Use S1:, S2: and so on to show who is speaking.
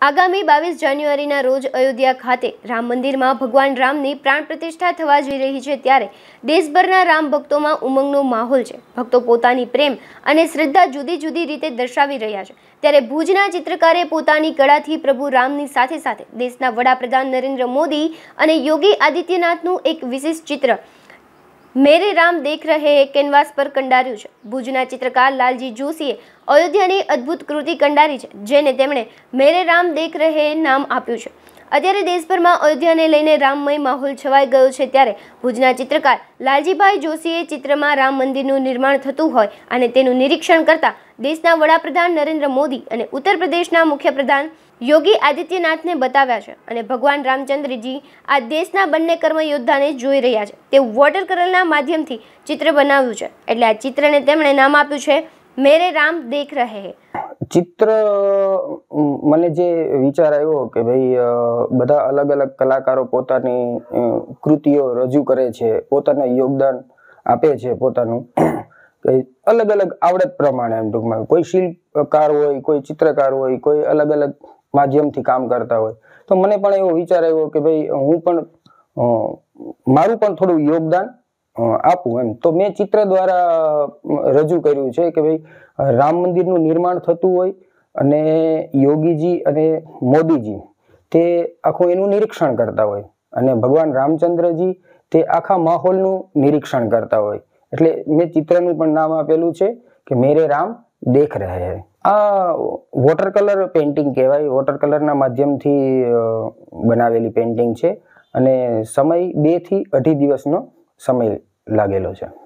S1: આગામી 22 જાન્યુઆરીના રોજ અયોધ્યા ખાતે રામ મંદિરમાં ભગવાન રામની પ્રાણ પ્રતિષ્ઠા થવા જઈ રહી છે, ત્યારે દેશભરના રામ ભક્તોમાં ઉમંગનો માહોલ છે। ભક્તો પોતાની પ્રેમ અને શ્રદ્ધા જુદી જુદી રીતે દર્શાવી રહ્યા છે, ત્યારે ભુજના ચિત્રકારે પોતાની કળાથી પ્રભુ રામની સાથે સાથે દેશના વડાપ્રધાન નરેન્દ્ર મોદી અને યોગી આદિત્યનાથનું એક વિશેષ ચિત્ર મેરે રામ દેખ રહે હે કેનવાસ પર કંડાર્યું છે। ભુજના ચિત્રકાર લાલજી જોશીએ અયોધ્યાની અદ્ભુત કૃતિ કંડારી છે, જેને તેમણે મેરે રામ દેખ રહે નામ આપ્યું છે। અત્યારે દેશભરમાં અયોધ્યાને લઈને રામમય માહોલ છવાઈ ગયો છે, ત્યારે ભુજના ચિત્રકાર લાલજીભાઈ જોશીએ ચિત્રમાં રામ મંદિરનું નિર્માણ થતું હોય અને તેનું નિરીક્ષણ કરતા દેશના વડાપ્રધાન નરેન્દ્ર મોદી અને ઉત્તર પ્રદેશના મુખ્યપ્રધાન યોગી આદિત્યનાથને બતાવ્યા છે અને ભગવાન રામચંદ્રજી આ દેશના બંને કર્મયોદ્ધાને જોઈ રહ્યા છે। તે વોટર કલરના માધ્યમથી ચિત્ર બનાવ્યું છે, એટલે આ ચિત્રને તેમણે નામ આપ્યું છે મેરે રામ દેખ રહે હે।
S2: ચિત્ર મને જે વિચાર આવ્યો કે ભાઈ બધા અલગ અલગ કલાકારો પોતાની કૃતિઓ રજૂ કરે છે, પોતાના યોગદાન આપે છે, પોતાનું અલગ અલગ આવડત પ્રમાણે, એમ ટૂંકમાં કોઈ શિલ્પકાર હોય, કોઈ ચિત્રકાર હોય, કોઈ અલગ અલગ માધ્યમથી કામ કરતા હોય, તો મને પણ એવો વિચાર આવ્યો કે ભાઈ હું પણ મારું પણ થોડું યોગદાન આપું એમ। તો મેં ચિત્ર દ્વારા રજૂ કર્યું છે કે ભાઈ રામ મંદિરનું નિર્માણ થતું હોય અને યોગીજી અને મોદીજી તે આખું એનું નિરીક્ષણ કરતા હોય અને ભગવાન રામચંદ્રજી તે આખા માહોલનું નિરીક્ષણ કરતા હોય, એટલે મેં ચિત્રનું પણ નામ આપેલું છે કે મેરે રામ દેખ રહે હે। આ વોટર કલર પેઇન્ટિંગ કહેવાય, વોટર કલરના માધ્યમથી બનાવેલી પેઇન્ટિંગ છે અને સમય 2 થી 2.5 દિવસનો સમય લાગેલો છે।